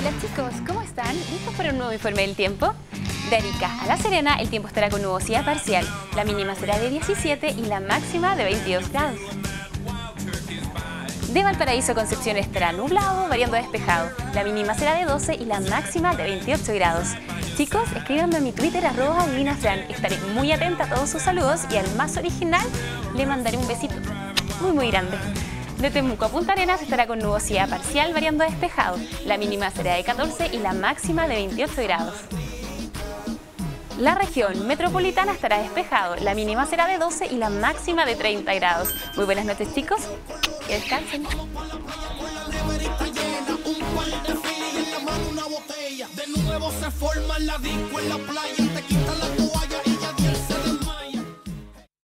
Hola chicos, ¿cómo están? ¿Listos para un nuevo informe del tiempo? De Arica a La Serena, el tiempo estará con nubosidad parcial. La mínima será de 17 y la máxima de 22 grados. De Valparaíso a Concepción estará nublado, variando a despejado. La mínima será de 12 y la máxima de 28 grados. Chicos, escríbanme a mi Twitter, @AdivinaFran. Estaré muy atenta a todos sus saludos y al más original le mandaré un besito muy grande. De Temuco a Punta Arenas estará con nubosidad parcial, variando a despejado. La mínima será de 14 y la máxima de 28 grados. La región metropolitana estará despejado. La mínima será de 12 y la máxima de 30 grados. Muy buenas noches, chicos. Que descansen. De nuevo se forma la disco en la playa, te quitan la